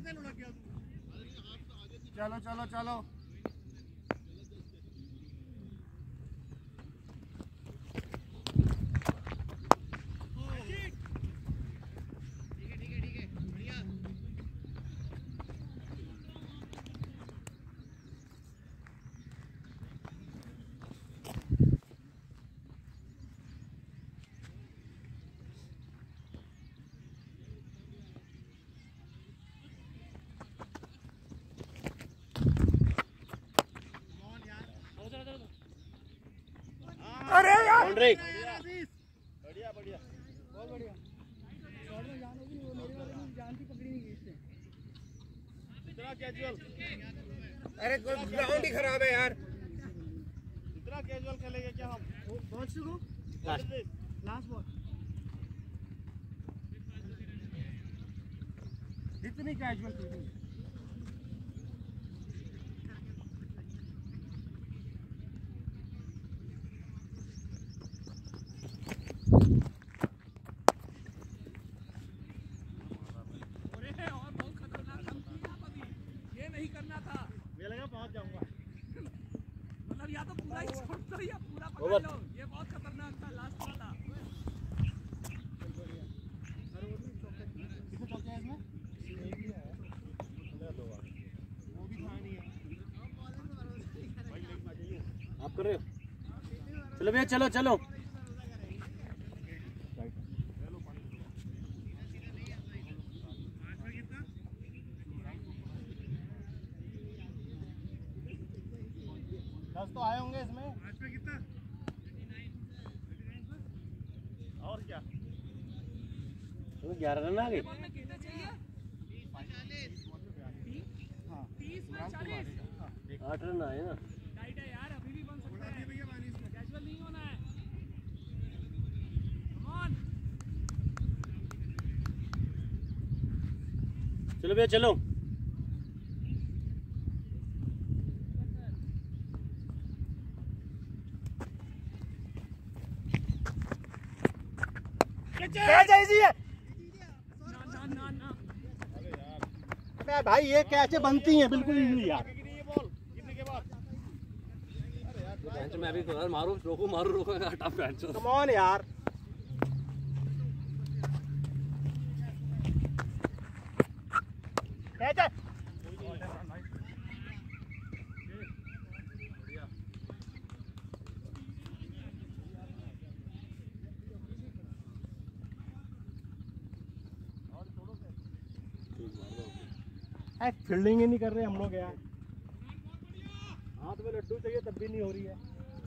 Speaker 2: चलो चलो चलो
Speaker 4: अरे यार
Speaker 3: बाउंड्री
Speaker 4: बढ़िया बढ़िया बहुत बढ़िया इतना कैजुअल
Speaker 2: अरे ग्राउंड ही खराब है यार
Speaker 4: इतना कैजुअल खेलेंगे क्या हम
Speaker 5: बहुत शुरू
Speaker 3: लास्ट
Speaker 5: लास्ट बॉल
Speaker 2: इतनी कैजुअल फील्डिंग
Speaker 4: मुझे लगा पहुंच जाऊंगा
Speaker 5: मतलब या तो पूरा ही छोड़ दो या पूरा
Speaker 3: ओवर।
Speaker 5: पकड़ लो ये बहुत खतरनाक था लास्ट वाला
Speaker 2: कितने चौके हैं इसमें वो भी था नहीं है
Speaker 3: आप कर रहे हो चलो भैया चलो चलो
Speaker 2: दस तो आए होंगे इसमें
Speaker 4: और क्या
Speaker 3: ग्यारह रन आ गए
Speaker 5: बॉल में कितने चाहिए
Speaker 3: आठ रन आए ना
Speaker 5: टाइट है यार अभी भी बन सकता है कैजुअल नहीं होना है कम ऑन
Speaker 3: चलो भैया चलो
Speaker 4: भाई ये कैसे बनती हैं बिल्कुल इजीली यार
Speaker 3: बेंच में अभी मारू रोको मारू रोको हटा बेंच
Speaker 4: कम ऑन यार कैच है फील्डिंग ही नहीं कर रहे हम लोग यार हाथ में लड्डू चाहिए तब भी नहीं हो रही है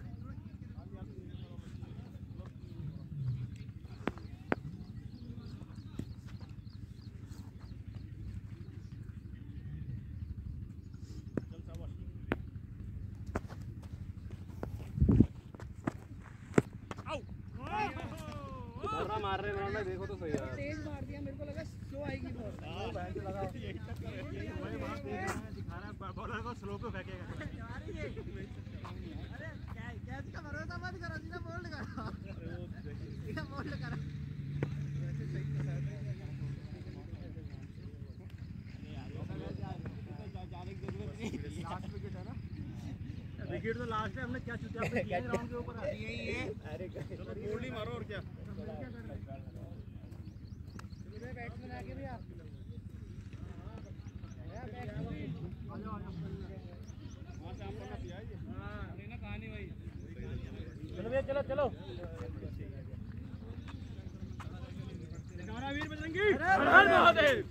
Speaker 3: मार रहे हैं देखो तो सही है
Speaker 5: तेज मार दिया मेरे को लगा स्लो आएगी बॉल
Speaker 4: बॉलर को स्लो पे फेंकेगा
Speaker 5: अरे कैच का भरोसा मत करो सीधा बोल्ड करो सीधा बोल्ड करो
Speaker 4: विकेट तो लास्ट है हमने क्या चुका ग्राउंड के ऊपर यही है अरे चलो बोल्ड ही मारो और क्या
Speaker 5: बैट्समैन आगे भी आप
Speaker 3: चलो भैया चलो चलो
Speaker 4: वीर बजरंगी
Speaker 3: महादेव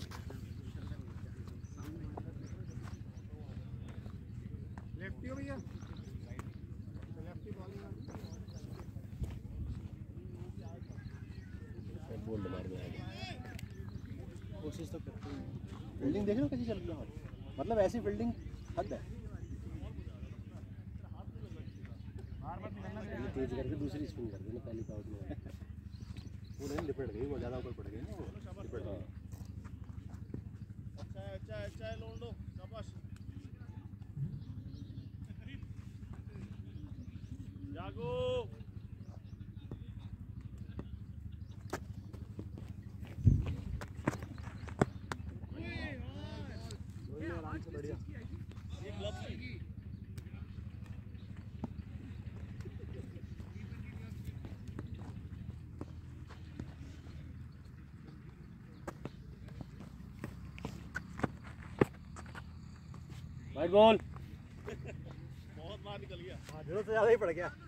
Speaker 2: लेफ्टी हो भैया लेफ्टी बॉलिंग
Speaker 3: बोल्ड मार में आ गया
Speaker 4: कोशिश तो करते हैं फील्डिंग देख लो कैसी चल रही है मतलब ऐसी फील्डिंग हद है
Speaker 3: तेज करके दूसरी स्पिन कर दी ना पहली पाउट में वो नहीं लिपट गई वो ज़्यादा ऊपर पड़ गई ना वो लिपट गई
Speaker 4: अच्छा अच्छा अच्छा लोंडो शाबाश जागो
Speaker 3: वाइड बॉल।
Speaker 4: बहुत बाहर निकल गया।
Speaker 5: हाँ जरूरत से ज्यादा ही पड़ गया।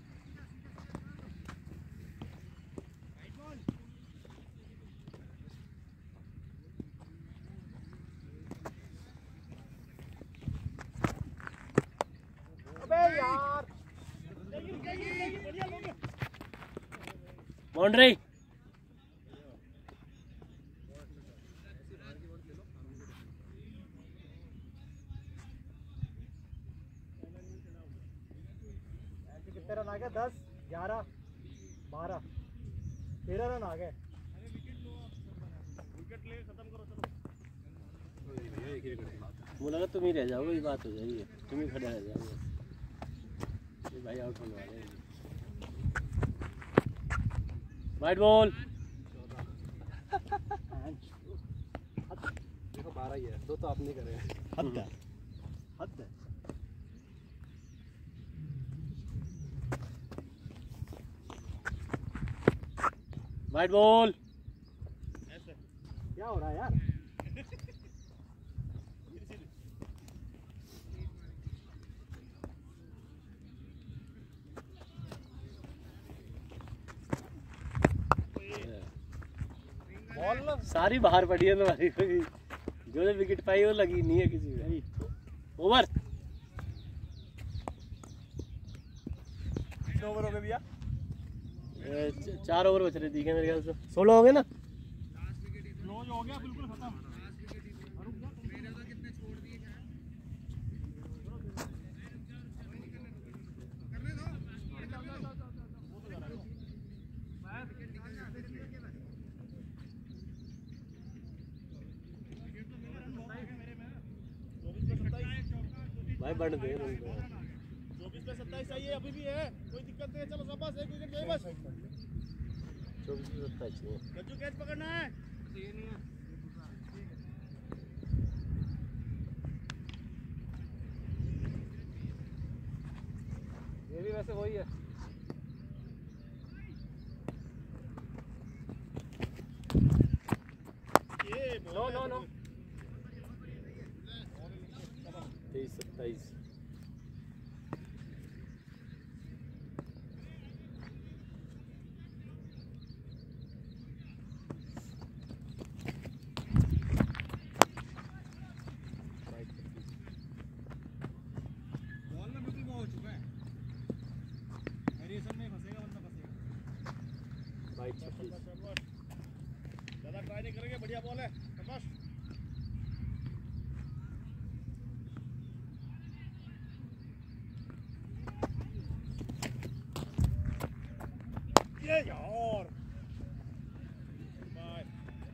Speaker 5: अबे यार
Speaker 3: बाउंड्री।
Speaker 5: कितने रन आ गए? दस, ग्यारह, बारह, तेरह रन आ गए।
Speaker 3: मुझे लगा तुम ही रह जाओगे, ये बात हो जाएगी, तुम ही खड़े रह जाओगे। ये भाई आउट होने वाले हैं। Wide ball.
Speaker 5: देखो बारह ही है, दो तो आपने करे।
Speaker 3: हद है।
Speaker 5: हद है।
Speaker 3: Wide ball.
Speaker 5: क्या हो रहा है यार?
Speaker 3: बॉल ना सारी बाहर पड़ी है तुम्हारी, कोई जो जो विकेट पाई वो लगी नहीं है किसी में। ओवर।
Speaker 5: कितने ओवर हो गए भैया?
Speaker 3: ए, च- चार ओवर बच रहे दिखे मेरे ख्याल से। सोलह हो गए ना?
Speaker 4: क्लोज हो गया बिल्कुल खत्म।
Speaker 3: भाई बढ़ दे।
Speaker 4: चौबीस पे सत्ताईस चाहिए, अभी भी है, कोई दिक्कत नहीं है। चलो शाबाश, एक विकेट चाहिए बस।
Speaker 3: चौबीस से सत्ताईस चाहिए।
Speaker 4: गज्जू कैच पकड़ना है।
Speaker 3: ये भी वैसे वही है।
Speaker 4: ये
Speaker 3: नो नो नो। तेईस सत्ताईस।
Speaker 4: बॉल में बिल्कुल वो हो चुका है। वेरिएशन में फंसेगा, वरना फंसेगा।
Speaker 3: बाईस छब्बीस।
Speaker 4: ज्यादा ट्राई नहीं करेंगे, बढ़िया बॉल है। शाबाश। ये यार बाय।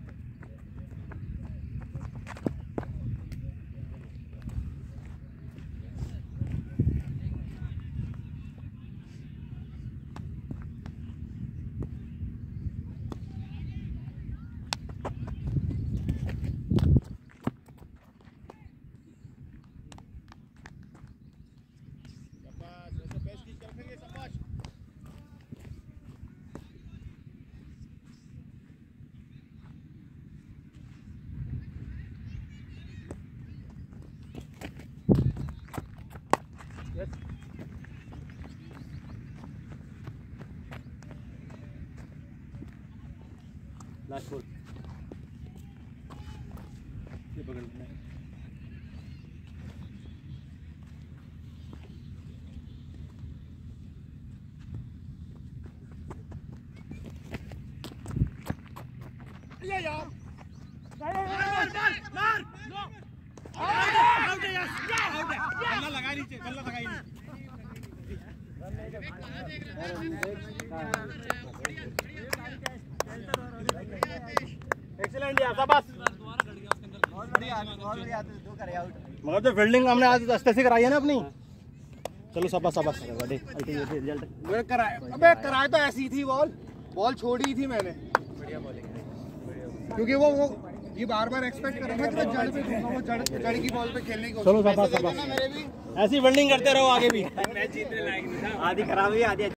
Speaker 4: शाबाश, वैसे बेस्ट की रखेंगे। शाबाश।
Speaker 3: यस। Last ball. ये पकड़ लेना है।
Speaker 4: ये यार मार मार मार नो आउट है यार, आउट है। बल्ला लगा नीचे, बल्ला लगा नीचे।
Speaker 3: एक्सीलेंट यार, शाबाश।
Speaker 5: बहुत बढ़िया, बहुत बढ़िया। दो करे आउट।
Speaker 3: मगर तो फील्डिंग हमने आज अस्ते से कराई है ना अपनी। चलो शाबाश शाबाश। रिजल्ट
Speaker 5: कराए, अबे कराए तो ऐसी थी बॉल, बॉल छोड़ी थी मैंने।
Speaker 2: बढ़िया बॉलिंग है।
Speaker 5: क्योंकि वो वो ये बार बार एक्सपेक्ट करेंगे कि मैं जड़ पे दूंगा, वो जड़ जड़ की बॉल पे खेलने की कोशिश।
Speaker 3: चलो शाबाश शाबाश।
Speaker 5: मेरे भी
Speaker 3: ऐसी फील्डिंग करते रहो आगे भी।
Speaker 1: मैच जीतने लायक नहीं था।
Speaker 3: आधी खराब हुई आधी